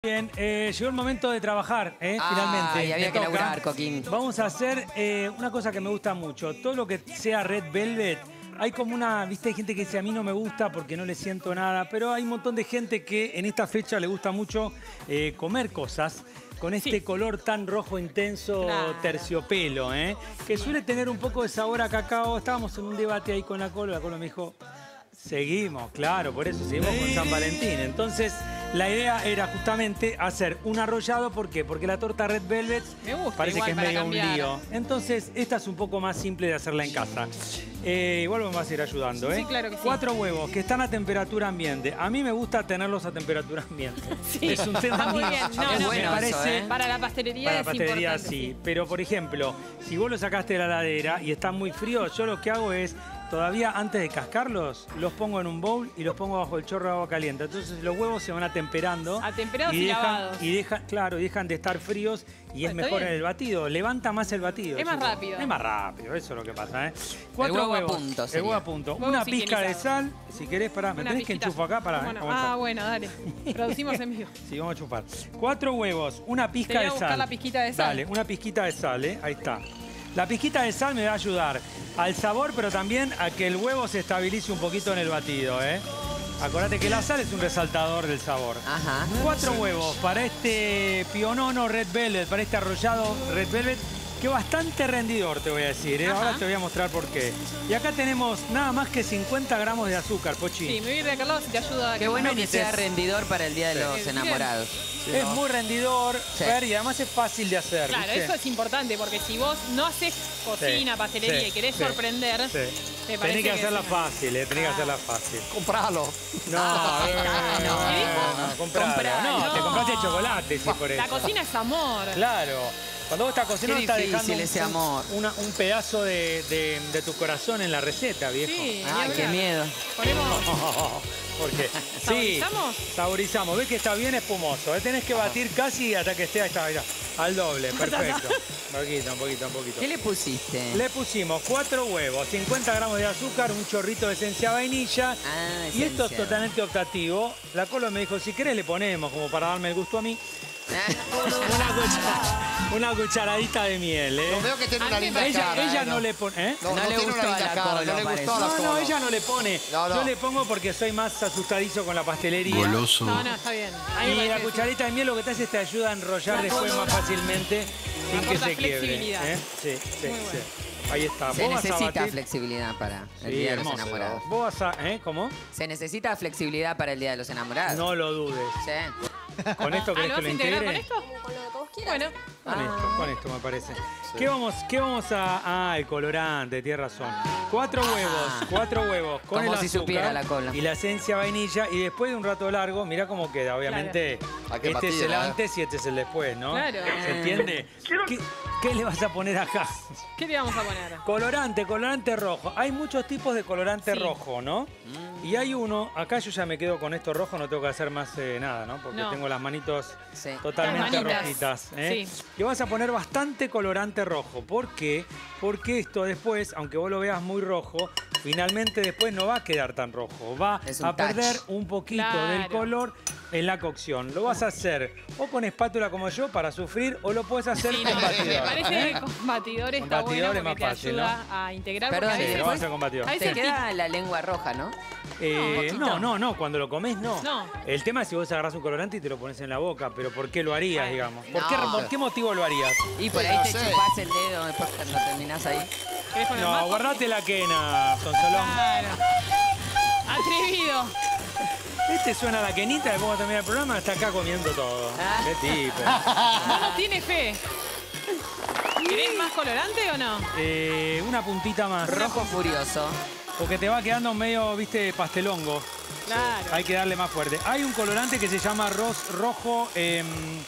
Bien, llegó el momento de trabajar, finalmente. Y había que laburar, Coquín. Vamos a hacer una cosa que me gusta mucho. Todo lo que sea Red Velvet, hay como una, viste, hay gente que dice a mí no me gusta porque no le siento nada, pero hay un montón de gente que en esta fecha le gusta mucho comer cosas con este color tan rojo intenso, terciopelo, que suele tener un poco de sabor a cacao. Estábamos en un debate ahí con la Colo me dijo, seguimos, claro, por eso seguimos con San Valentín. Entonces, la idea era justamente hacer un arrollado. ¿Por qué? Porque la torta Red Velvet parece que es medio un lío. Entonces, esta es un poco más simple de hacerla en casa. Igual me vas a ir ayudando, Sí, claro que sí. 4 huevos que están a temperatura ambiente. A mí me gusta tenerlos a temperatura ambiente. Sí, Es un tema está muy bien. No, es no, bueno me parece, eso, Para la pastelería para la es pastelería importante. sí. Pero, por ejemplo, si vos lo sacaste de la heladera y están muy fríos, yo lo que hago es, todavía antes de cascarlos, los pongo en un bowl y los pongo bajo el chorro de agua caliente. Entonces los huevos se van atemperando. Atemperados y lavados. Dejan de estar fríos y es mejor en el batido. Levanta más el batido. Es más rápido. Es más rápido, eso es lo que pasa, 4 El huevo a huevos. punto El sería. huevo a punto. Huevo Una pizca de higienizado. sal, si querés, pará. ¿Me Una tenés que pizquita. enchufo acá? Pará, Bueno, aguantá. bueno, dale. Producimos en vivo. Sí, vamos a chupar. 4 huevos, una pizca Te voy de a buscar sal. la pizquita de sal. Dale, una pizquita de sal, ahí está. La pizquita de sal me va a ayudar al sabor, pero también a que el huevo se estabilice un poquito en el batido, Acordate que la sal es un resaltador del sabor. Ajá. 4 huevos para este pionono Red Velvet, para este arrollado Red Velvet, que bastante rendidor, te voy a decir, Ajá. Ahora te voy a mostrar por qué. Y acá tenemos nada más que 50 gramos de azúcar, Pochi. Sí, me voy a ir de acá al lado si te ayuda. Qué bueno que Benítez. sea rendidor para el Día de los Bien. Enamorados. Es muy rendidor, Fer, y además es fácil de hacer, Claro, ¿viste? eso es importante porque si vos no haces cocina, pastelería y querés sorprender, Sí. te parece Tenés que hacerla sí. fácil, tenés que hacerla fácil. Compralo. No, compralo. Compralo. No, te compraste chocolate, sí, por eso. La cocina es amor. Claro. Cuando vos estás cocinando, Qué estás difícil dejando ese amor. un pedazo de tu corazón en la receta, viejo. Sí, Ay, ni qué hablar. miedo. Ponemos... Porque ¿Saborizamos? Sí, saborizamos. Ves que está bien espumoso. Tenés que batir casi hasta que esté ahí está, al doble. Perfecto. Un poquito. ¿Qué le pusiste? Le pusimos 4 huevos, 50 gramos de azúcar, un chorrito de esencia de vainilla. Y esto es esencia. totalmente optativo. La Colo me dijo, si querés le ponemos, como para darme el gusto a mí, una cucharadita de miel, Lo veo que tiene A una mí me linda parece- cara. Ella no le pone... No, No le tiene gustó una a linda la cara, Colo, no le parece. gustó a la No, Colo. ella no le pone. No. Yo le pongo porque soy más asustadizo con la pastelería. Goloso. No, está bien. A mí me Y la parece- cucharita de miel lo que te hace es te ayuda a enrollar después más fácilmente sin que Aporta se quiebre. flexibilidad. Sí. Ahí está. Se Vos vas a necesita batir... flexibilidad para el Sí, Día de los hermoso. Enamorados. Vos vas a... ¿Cómo? Se necesita flexibilidad para el Día de los Enamorados. No lo dudes. Sí. ¿Con esto ¿Lo querés que vas lo a integrar integre? con esto? Con lo que vos quieras. Bueno, Con esto me parece. ¿Qué vamos a...? El colorante, tienes razón. 4 huevos con Como el si azúcar supiera la Colo. y la esencia vainilla. Y después de un rato largo, mirá cómo queda. Obviamente, Hay que este es batir, el antes y este es el después, ¿no? Claro. ¿Se entiende? ¿Qué le vas a poner acá? ¿qué le vamos a poner? Colorante rojo. Hay muchos tipos de colorante Sí. rojo, ¿no? Y hay uno, acá yo ya me quedo con esto rojo, no tengo que hacer más nada, ¿no? Porque No. tengo las manitos Sí. totalmente Las manitas. rojitas. Sí. Y vas a poner bastante colorante rojo. ¿Por qué? Porque esto después, aunque vos lo veas muy rojo, finalmente después no va a quedar tan rojo. Va Es un a perder touch. un poquito Claro. del color en la cocción. Lo vas a hacer o con espátula como yo para sufrir o lo puedes hacer Sí, con no, batidor. me parece que con batidor Con está batidor es bueno más porque te fácil, ayuda a integrar. Perdón, porque a Sí, veces, lo vas a hacer con batidor. a Te veces queda la lengua roja, ¿no? No, cuando lo comes no. No. El tema es si vos agarrás un colorante y te lo pones en la boca, pero ¿por qué lo harías, Bueno. digamos? No. ¿Por qué motivo lo harías? Y por Sí, ahí no te sé. chupás el dedo después cuando terminás ahí. ¿Querés poner No, más? guardate la quena, Sonsolón. Claro. Atrevido. Este suena a la quenita, después cuando termina el programa está acá comiendo todo. Ah. ¿Qué tipo? Vos no tienes fe. ¿Querés más colorante o no? Una puntita más. Rojo furioso. Porque te va quedando medio, viste, pastelongo. Claro. Hay que darle más fuerte. Hay un colorante que se llama rojo R.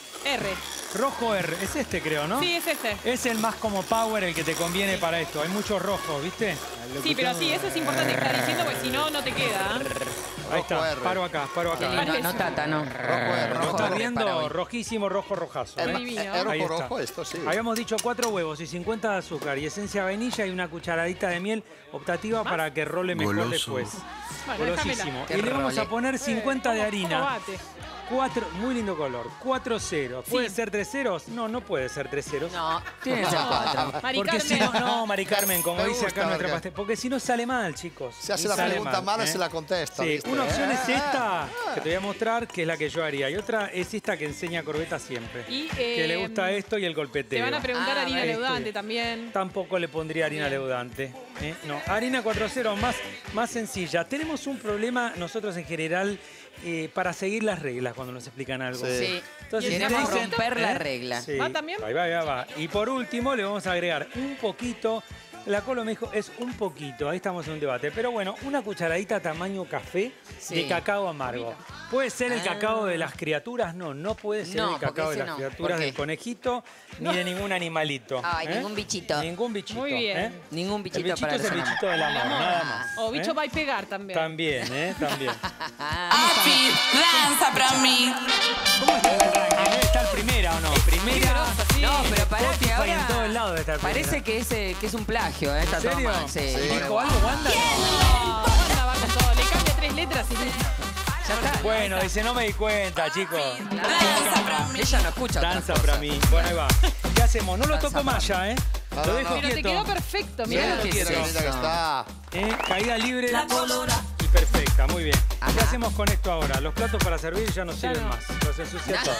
R. Es este, creo, ¿no? Sí, es este. Es el más como power, el que te conviene para esto. Hay muchos rojos, ¿viste? Sí, pero sí, eso es importante que estás diciendo porque si no, no te queda. Ahí está. Rojo R. Paro acá. Qué lindo, no tata, no. Rojo R. ¿Lo Rojo estás R para viendo? hoy. Rojísimo, rojazo. Es ¿eh? divino. ¿Es Ahí rojo está. rojo esto? Sí. Habíamos dicho 4 huevos y 50 de azúcar y esencia de vainilla y una cucharadita de miel optativa para que role mejor Goloso. después. Bueno, Golosísimo. déjamela. Qué Y le vamos a role. poner 50 de ¿Cómo harina. bate? Muy lindo color. 4 ceros. ¿Puede ser 3 ceros? No, no puede ser 3 ceros. No, tiene que ser 4. Mari Porque si Carmen. no, Mari Carmen, como Me dice gusta, acá nuestra Mari pastel. Porque si no sale mal, chicos. Se hace la Sale pregunta mal, mala y se la contesta. Sí, ¿viste? una opción es esta, que te voy a mostrar, que es la que yo haría. Y otra es esta que enseña Corbeta siempre. Y, que le gusta esto y el golpeteo. Te van a preguntar Ah, harina este. leudante también. Tampoco le pondría harina leudante. No, harina 4.0 más sencilla. Tenemos un problema nosotros en general para seguir las reglas cuando nos explican algo. Sí. Sí. Entonces, ¿Y el Queremos correcto? romper la regla. Sí. ¿Va también? Ahí va. Y por último le vamos a agregar un poquito. La Colo me dijo es un poquito, ahí estamos en un debate. Pero bueno, una cucharadita tamaño café Sí. de cacao amargo. ¿Puede ser el cacao de las criaturas? No, no puede ser No, el cacao porque de ese las no. criaturas ¿Por qué? del conejito ni de ningún animalito. Ay, ningún bichito. Ningún bichito. Muy bien. Ningún El bichito bichito para es el el bichito del amor, nada más. O bicho ¿eh? va a pegar también. También, también. Papi, danza pra mí. ¿Cómo está el ranking? ¿Debe estar primera o no? Primera. Sí. No, pero pará que Spotify en ahora todos lados debe estar parece primera. que es un plagio, ¿eh? Está ¿En todo serio? mal. Sí. ¿Dijo algo, Wanda? No, Wanda va con todo. Le cambia 3 letras y Ya está. Bueno, dice, no me di cuenta, chicos. Ella no escucha otras Danza cosas. para mí. Bueno, ahí va. ¿Qué hacemos? No lo Danza toco para más ya, ¿eh? No, Lo no, dejo no. Pero te quieto. quedó perfecto, Mirá mirá. lo que Mira es qué linda que eso. está. Caída libre y perfecta, muy bien. ¿Qué Ajá. hacemos con esto ahora? Los platos para servir ya no sirven no. más. Los ensucia todo.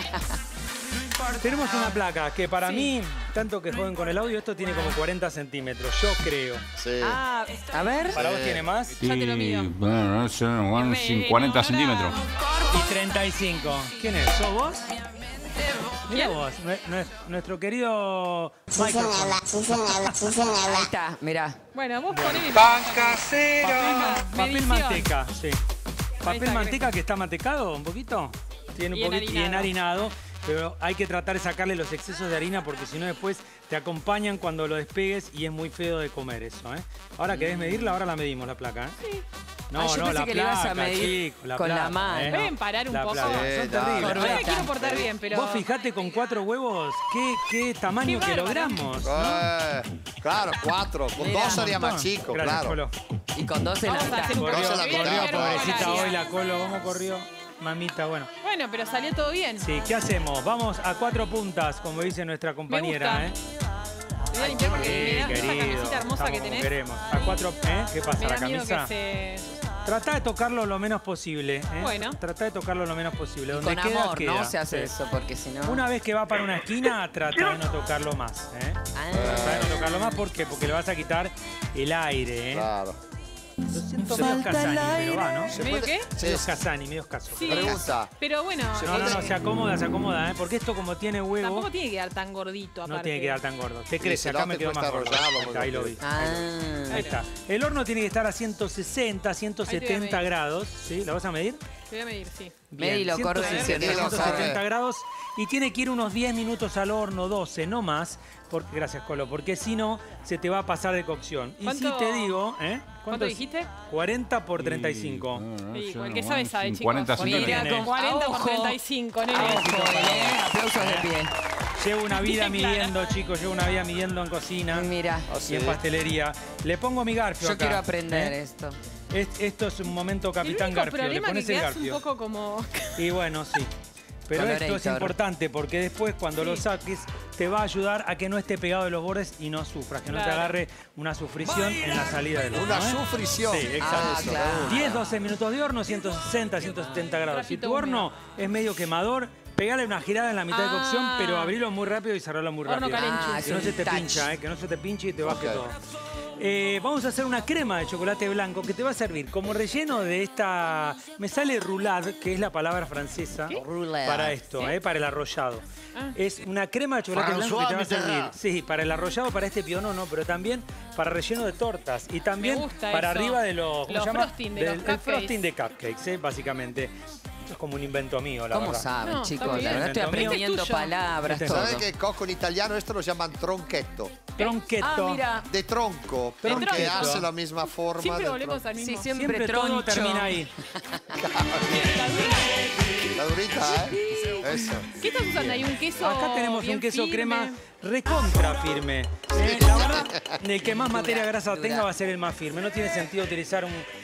Tenemos una placa que para mí, tanto que joden con el audio, esto tiene como 40 centímetros, yo creo. Sí. Ah, A ver. ¿Para vos tiene más? ya te lo mido. Bueno, son 40 centímetros. Y 35. ¿Quién es? ¿Sos vos? Mira vos, nuestro querido Michael. Ahí está, mirá. bueno, vos ponés. Papel Medición. manteca, sí. Papel está, manteca que está mantecado un poquito. Tiene un Bien poquito bien harinado. harinado. Pero hay que tratar de sacarle los excesos de harina porque si no después te acompañan cuando lo despegues y es muy feo de comer eso, ¿eh? Ahora querés medirla, ahora la medimos la placa, ¿eh? Sí. No, Ah, yo no, pensé la que le ibas a placa, medir chico, con la placa, mano. ¿Pueden parar un La poco? placa, Sí, son dale. terribles. Yo me Corbeta. quiero portar bien, pero. Vos fijate con 4 huevos qué tamaño Qué que bárbaro. logramos. Claro, 4. Con Mira, 2 sería Un más montón. chico, Gracias, claro. Colo. Y con 12 en la Vamos a mitad. hacer un Corrió, poco la de corrió, bien, Pobrecita pero hoy la Colo, ¿cómo corrió? Mamita, bueno. Bueno, pero salió todo bien. Sí, ¿qué hacemos? Vamos a 4 puntas, como dice nuestra compañera, ¿eh? Te voy a limpiar porque me da esa querido. camisita hermosa que Estamos como tenés. queremos. A 4, ¿eh? ¿Qué pasa? Me ¿La da miedo camisa? que se. Trata de tocarlo lo menos posible, ¿eh? Bueno. Trata de tocarlo lo menos posible. Donde Con queda, amor, queda. no se hace Sí. eso, porque si no... Una vez que va para una esquina, trata de no tocarlo más, ¿eh? Trata de no tocarlo más, ¿por qué? Porque le vas a quitar el aire, ¿eh? Claro. Lo siento medio Casani, pero va, ¿no? ¿Se ¿Medio puede- qué? Sí, Medio Casani, medio caso. Sí. Pregunta. Pero bueno, No, se acomoda, ¿eh? Porque esto como tiene huevo, tampoco tiene que quedar tan gordito, aparte. no tiene que quedar tan gordo. Te crece, si no acá me te quedó más cuesta gordo. arrollarlo, Ahí está, ahí lo vi. Ah, Ahí está. El horno tiene que estar a 160, 170 medir. grados. ¿Sí? ¿La vas a medir? Te voy a medir, sí. Medilo, Corbe. 160, Medilo, 170 Corbe. grados. Y tiene que ir unos 10 minutos al horno, 12, no más. Gracias, Colo. Porque si no, se te va a pasar de cocción. Y si ¿Cuánto- te digo, ¿eh? ¿Cuánto es? dijiste? 40 por 35. Sí, el que sabe, sabe, chicos. 40 ¿Cuánto centímetros. tiene? con 40 por ojo. 35, nene. Aplausos de pie. Llevo una vida Bien clara. midiendo, chicos. Llevo una vida midiendo en cocina Mira, y en pastelería. Le pongo mi garfio yo acá, quiero aprender ¿eh? esto. Esto es un momento El Capitán único Garfio. Le problema es que pones el quedas un garfio. poco como... Y bueno, sí. Pero esto es Colorator. importante porque después cuando Sí. lo saques te va a ayudar a que no esté pegado de los bordes y no sufras, que no te Claro. agarre una sufrición en la salida del horno. Una ¿eh? sufrición. Sí, exacto. Ah, claro. 10, 12 minutos de horno, 160, 170 grados. Si Trapito tu horno es medio quemador, pegale una girada en la mitad de cocción, Ah. pero abrilo muy rápido y cerralo muy Horno rápido. calenchu. Ah, Que no es se un te touch. pincha, que no se te pinche y te baje Ok. todo. Vamos a hacer una crema de chocolate blanco que te va a servir como relleno de esta... Me sale roulade, que es la palabra francesa Roulade. para esto, para el arrollado. Es una crema de chocolate blanco que te va a servir. Sí, para el arrollado, para este pionono, no, pero también para relleno de tortas. Y también Me gusta para eso. arriba de los... ¿cómo Los se llama? frosting de los el cupcakes. frosting de cupcakes, básicamente. Esto es como un invento mío, la ¿Cómo verdad. saben, No, chicos? está La bien. verdad estoy Este es aprendiendo tuyo. palabras, Este es todo. ¿Sabes que Coco en italiano esto lo llaman tronchetto? Tronchetto. Ah, mira. De tronco, porque Tronchetto. hace la misma forma Siempre del volvemos tronco. al mismo. Sí, siempre, Siempre todo troncho. termina ahí. La durita, ¿eh? Eso. ¿Qué estás usando ahí? ¿Un queso Acá tenemos bien un queso firme? crema recontra firme. La verdad, el que más materia grasa tenga va a ser el más firme. No tiene sentido utilizar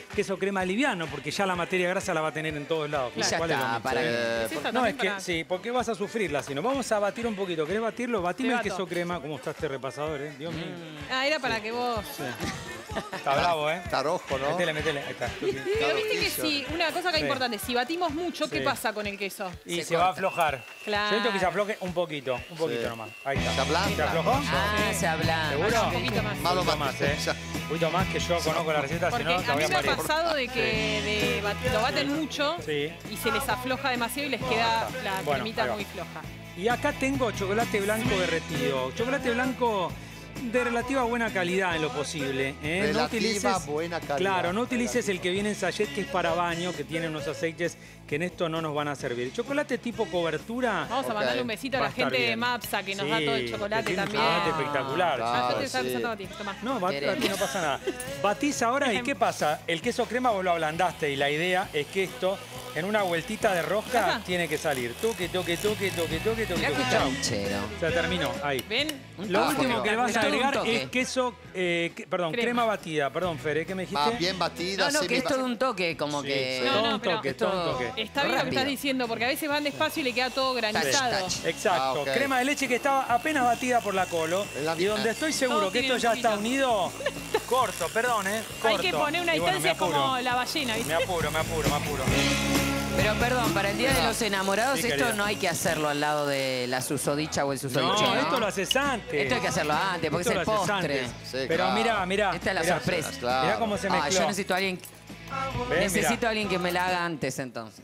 queso crema liviano, porque ya la materia grasa la va a tener en todos lados. Y ya ¿Cuál es lo está, mismo? para ¿Es esta No, también es que para- sí, porque vas a sufrirla, si no. Vamos a batir un poquito. ¿Querés batirlo? Batime Te el bato. queso crema. ¿Cómo está este repasador, Dios mío. Ah, era para que vos... Está bravo, Está rojo, ¿no? Metele, metele. Ahí está. Pero viste que si, una cosa que es Sí. importante, si batimos mucho, ¿qué Sí. pasa con el queso? Y se corta. va a aflojar. Claro. Yo necesito que se afloje un poquito Sí. nomás. Ahí está. ¿Se ablanda? ¿Se aflojó? Ah, se habla. ¿Seguro? Un poquito más. Malo Un poquito más, Un poquito más que yo conozco la receta, si Porque no, la a voy mí a me ha parir. pasado de que lo baten mucho Sí. y se les afloja demasiado y les queda está. la Bueno, cremita ahí va. muy floja. Y acá tengo chocolate blanco derretido. Chocolate blanco de relativa buena calidad en lo posible. Relativa buena calidad. Claro, no utilices el que viene en sachet, que es para baño, que tiene unos aceites que en esto no nos van a servir. Chocolate tipo cobertura. Vamos a Ok. mandarle un besito a Va la a estar gente de bien. Mapsa que nos Sí, da todo el que chocolate tiene un también. chocolate espectacular. Claro. Ah, yo te estaba sí. pensando a ti, tomá. No, Queremos. aquí no pasa nada. Batís ahora y ¿qué pasa? El queso crema vos lo ablandaste y la idea es que esto, en una vueltita de rosca, Ajá. tiene que salir. Toque, toque, toque, toque, toque, toque, Mirá toque. qué Chau. canchero. Se terminó. Ahí. ¿Ven? Lo Ah, último porque que le vas a es todo un agregar toque. es queso, crema batida. Perdón, Fer, ¿qué me dijiste? Va bien batida, No, no, que es semi- todo un toque, como Sí, que... sí. No, Todo no, un pero toque, todo un esto- toque. Está bien lo que Rápido. estás diciendo, porque a veces van despacio y le queda todo granizado. Touch. Exacto. Ah, ok. Crema de leche que estaba apenas batida por la Colo. Es la Y donde misma. estoy seguro Todo que tiene esto ya un está poquito. unido, corto, perdón, Hay que corto. poner una Y bueno, distancia me apuro. como la ballena, ¿viste? Me apuro, me apuro, me apuro. Pero perdón, para el Día de los Enamorados Sí, esto querida. no hay que hacerlo al lado de la susodicha o el susodicho, No, ¿no? esto lo haces antes. Esto hay que hacerlo antes, porque Esto es el lo haces postre. antes. Sí, Pero claro. mirá, mirá. Esta es la mirá. sorpresa. Claro. Mirá cómo se mezcló. Yo necesito a alguien, ¿Ves? necesito Mirá. a alguien que me la haga antes entonces.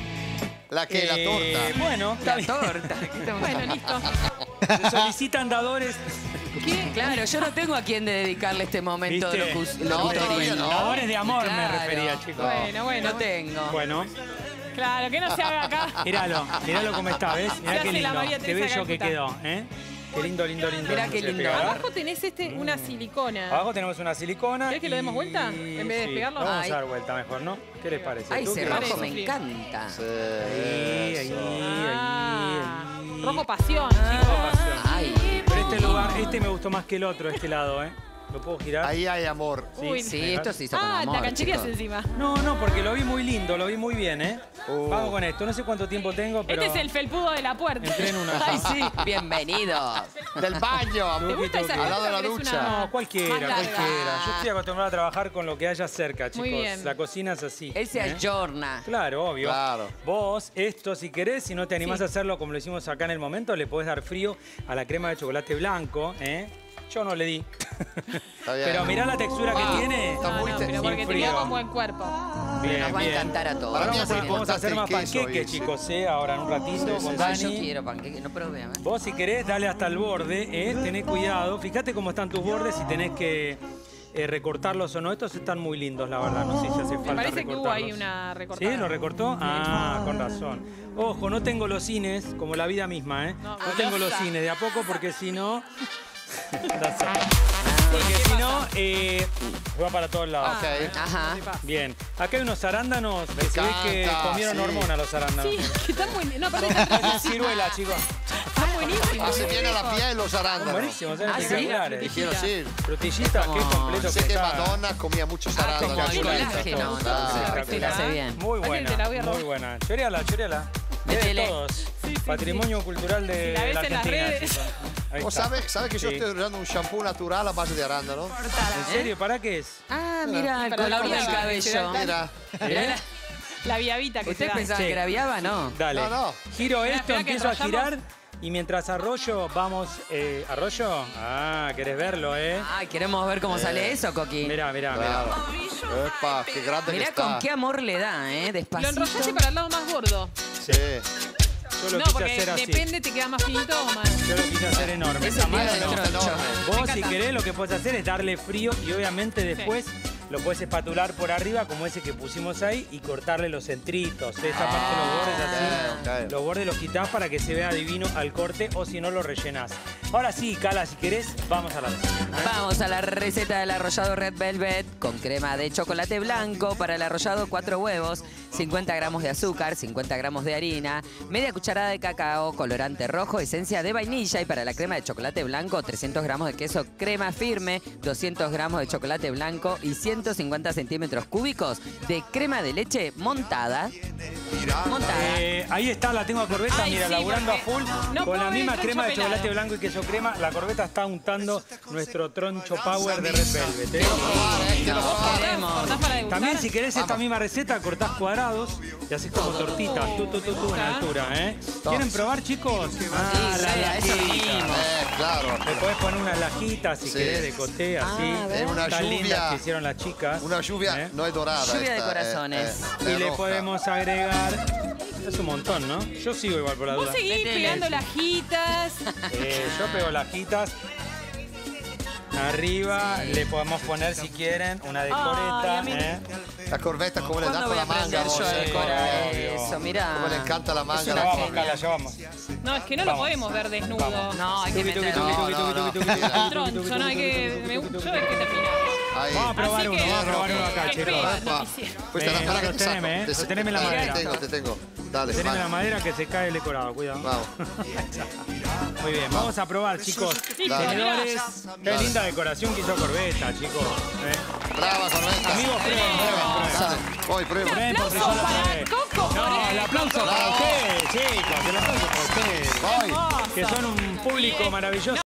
¿La qué? ¿La torta? Bueno, está La bien. torta. ¿qué estamos Bueno, hablando? listo. Se solicitan dadores. ¿Qué? Claro, yo no tengo a quien dedicarle este momento de ¿Viste? No, todavía no. Dadores de amor me Claro. refería, chicos. Bueno, bueno. No tengo. Bueno, Claro, que no se haga acá. míralo cómo está, ¿ves? Se Mirá qué hace la lindo. María Qué Teresa bello que Calcuta. quedó, ¿eh? Qué lindo, lindo, lindo. Mirá qué ¿Se lindo. pegará? Abajo tenés una silicona. Abajo tenemos una silicona. ¿Querés que lo demos y- vuelta? En vez de sí, despegarlo. lo vamos Ay. a dar vuelta mejor, ¿no? ¿Qué les parece? Ay, ¿Tú ese qué rojo decís? me Sí. encanta. Sí, Ahí, Ah, ahí. rojo pasión, chicos. Ay, Pero este lugar, este me gustó más que el otro, este lado, ¿eh? ¿Lo puedo girar? Ahí hay amor. Uy. sí, esto se hizo con amor, la cancherías chicos. encima. No, no, porque lo vi muy lindo, lo vi muy bien, ¿eh? Oh. Vamos con esto. No sé cuánto tiempo tengo, pero... Este es el felpudo de la puerta. Entré en una. Ay, sí, bienvenidos. Del baño. ¿Te gusta esa Al lado de la que es ducha. una- No, cualquiera, más larga? cualquiera. Yo estoy acostumbrado a trabajar con lo que haya cerca, chicos. Muy bien. La cocina es así. Él se ¿eh? ayorna. Claro, obvio. Claro. Vos, esto, si querés, si no te animás Sí. a hacerlo como lo hicimos acá en el momento, le podés dar frío a la crema de chocolate blanco, ¿eh? Yo no le di. Está bien. Pero mirá la textura que Wow. tiene. Está No, muy no, te- pero sin porque te frío. queda con buen cuerpo. Bien, Nos va a bien. encantar a todos. Para mí Ahora es muy vamos a hacer más importante el queso, panqueques, Guille. chicos, ¿eh? Ahora en un ratito con Ay, Dani. yo quiero panqueque, no probé, ¿eh? Vos si querés, dale hasta el borde, tenés cuidado. Fíjate cómo están tus bordes y tenés que recortarlos o no. Estos están muy lindos, la verdad. No sé si hace falta Me parece que hubo ahí recortarlos. una recortada. ¿Sí? ¿Lo recortó? Ah, con razón. Ojo, no tengo los cines, como la vida misma, ¿eh? No, No tengo los basta. cines de a poco porque si no... porque si no, va para todos lados. Ah, Ok. Ajá. Bien. Acá hay unos arándanos que se ve que encanta, comieron sí. hormonas los arándanos. Sí, que están muy... No, aparte están Parecen ciruela, chicos. buenísimos. Así viene la piel y los arándanos. Buenísimos, son Ah, ¿sí? espectaculares. Dijeron sí. Frutillita, qué Como- completo Sé que que está. Madonna comía muchos arándanos. como el Espectacular. colágeno, Claro. entonces, le hace bien. Muy buena, Te la voy a robar. muy buena. Choreala, choreala. Es de Métele. todos. Patrimonio cultural de Si la ves la en las Argentina. redes. chicos. Ahí ¿Vos está. sabés que yo Sí. estoy usando un shampoo natural a base de arándano? ¿En serio? ¿Para qué es? Ah, mira, el Para la color del vida, cabello. Mira. ¿Eh? La viavita que se ¿Usted da. pensaba Sí. que era viaba? No. Dale. No, no. Giro esto, espera que empiezo a enrollamos. girar y mientras arroyo, vamos... ¿Arroyo? Ah, ¿querés verlo, Ay, queremos ver cómo sale eso, Coqui. Mirá, mirá, mirá. Claro. Epa, qué grande que Mirá está. con qué amor le da, Lo despacito. enrollaste para el lado más gordo. Sí. Yo lo No, quise porque hacer así. depende, te queda más finito o más. Yo lo quise hacer enorme. Ese ¿Está tiene mal o el no? troncho. Vos, Me si encanta. querés, lo que puedes hacer es darle frío y obviamente después lo puedes espatular por arriba, como ese que pusimos ahí, y cortarle los centritos. Esta parte, los bordes así. ok. Los bordes los quitás para que se vea divino al corte o si no lo rellenás. Ahora sí, Cala, si querés, vamos a la receta. Vamos a la receta del arrollado Red Velvet con crema de chocolate blanco. Para el arrollado, 4 huevos, 50 gramos de azúcar, 50 gramos de harina, media cucharada de cacao, colorante rojo, esencia de vainilla. Y para la crema de chocolate blanco, 300 gramos de queso crema firme, 200 gramos de chocolate blanco y 100 150 centímetros cúbicos de crema de leche montada. Ahí está, la tengo a Corbeta, Ay, mira, sí, laburando a porque full no con la puedo misma ver crema de troncho chocolate pelado. blanco y queso crema. La Corbeta está untando nuestro troncho power de Red Velvet. ¿eh? Queremos. ¿Cortás para degustar? También si querés esta misma receta, cortás cuadrados y haces como tortitas, en altura, ¿eh? ¿Quieren probar, chicos? Ah, Sí, la a eso lajita. vinimos. Claro. Le podés poner unas lajitas si Sí. querés de coté, así. Es una Tan lindas lluvia. que hicieron las chicas. Una lluvia, ¿eh? no es dorada. Lluvia de esta, corazones. Y le roja. podemos agregar... Es un montón, ¿no? Yo sigo igual por la Vos duda. seguís Metele. pegando lajitas. Yo pego lajitas. Arriba le podemos poner, si quieren, una decoreta. Ay, ¿eh? La Corvetta, como le da ¿Cuándo con voy la a manga. aprender vos, yo a decorar obvio. eso? Mirá. Como le encanta la manga. Ya una vamos, genia. Carla, ya vamos. No, es que no lo Vamos. podemos ver desnudo. Vamos. No, hay que Tuki, tuki, meterlo. tuki, No, tuki, no, tuki, no. tuki, tuki, tuki, Troncho, tuki, no hay tuki, que... tuki, Me tuki, gusta. tuki, Yo hay que terminar. Ahí. Vamos a probar Así uno, que- vamos a probar uno acá, Ay, chicos. pega, Epa. no quisiera. Questa è la Lo che ti teneme, sacco. lo teneme la madera. Te tengo. Dale, Teneme vai. la madera que se cae el decorado, cuidado. Vamos. Muy bien, vamos a probar, chicos. Sí, Tenedores. Qué Dale. linda decoración que hizo Corbeta, chicos. Brava Corvetta. Amigos, prueben, prueben. Dale, poi prueba. Prueben porque aplauso yo no para sé. Coco No, Moreno. el aplauso para ustedes, chicos. El aplauso para ustedes. Poi. Que son un público maravilloso.